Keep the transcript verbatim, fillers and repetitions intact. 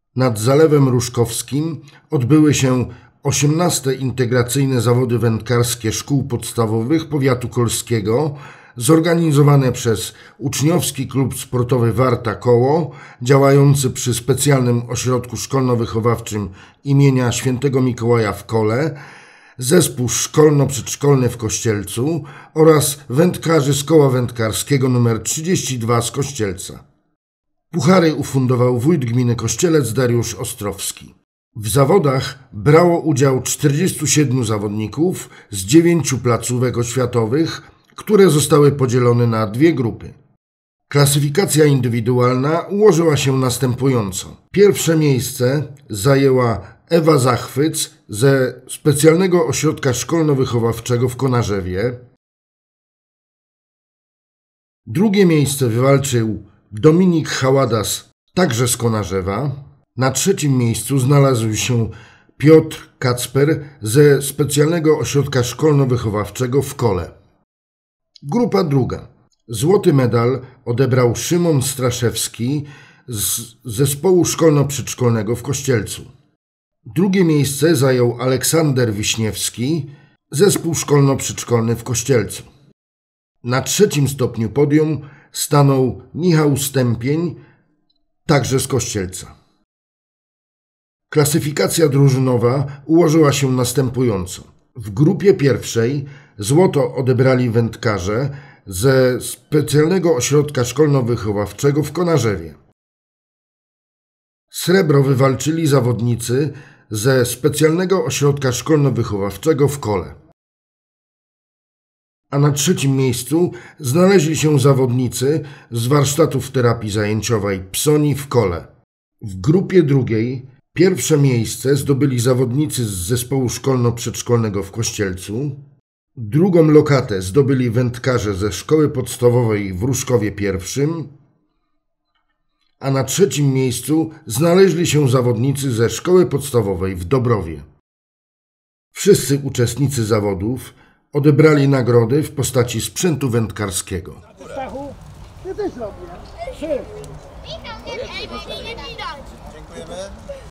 Nad Zalewem Ruszkowskim odbyły się osiemnaste integracyjne zawody wędkarskie szkół podstawowych powiatu kolskiego, zorganizowane przez Uczniowski Klub Sportowy Warta Koło, działający przy specjalnym ośrodku szkolno-wychowawczym imienia Świętego Mikołaja w Kole, zespół szkolno-przedszkolny w Kościelcu oraz wędkarzy z koła wędkarskiego nr trzydzieści dwa z Kościelca. Puchary ufundował wójt gminy Kościelec Dariusz Ostrowski. W zawodach brało udział czterdziestu siedmiu zawodników z dziewięciu placówek oświatowych, które zostały podzielone na dwie grupy. Klasyfikacja indywidualna ułożyła się następująco. Pierwsze miejsce zajęła Ewa Zachwyc ze Specjalnego Ośrodka Szkolno-Wychowawczego w Konarzewie. Drugie miejsce wywalczył Dominik Haładas, także z Konarzewa. Na trzecim miejscu znalazł się Piotr Kacper ze Specjalnego Ośrodka Szkolno-Wychowawczego w Kole. Grupa druga. Złoty medal odebrał Szymon Straszewski z Zespołu Szkolno-Przedszkolnego w Kościelcu. Drugie miejsce zajął Aleksander Wiśniewski, Zespół Szkolno-Przedszkolny w Kościelcu. Na trzecim stopniu podium stanął Michał Stępień, także z Kościelca. Klasyfikacja drużynowa ułożyła się następująco. W grupie pierwszej złoto odebrali wędkarze ze Specjalnego Ośrodka Szkolno-Wychowawczego w Konarzewie. Srebro wywalczyli zawodnicy ze Specjalnego Ośrodka Szkolno-Wychowawczego w Kole. A na trzecim miejscu znaleźli się zawodnicy z warsztatów terapii zajęciowej Psoni w Kole. W grupie drugiej pierwsze miejsce zdobyli zawodnicy z Zespołu Szkolno-Przedszkolnego w Kościelcu. Drugą lokatę zdobyli wędkarze ze Szkoły Podstawowej w Ruszkowie pierwszym, a na trzecim miejscu znaleźli się zawodnicy ze Szkoły Podstawowej w Dobrowie. Wszyscy uczestnicy zawodów odebrali nagrody w postaci sprzętu wędkarskiego. Stachu, ty też robię. Trzy. Dziękujemy.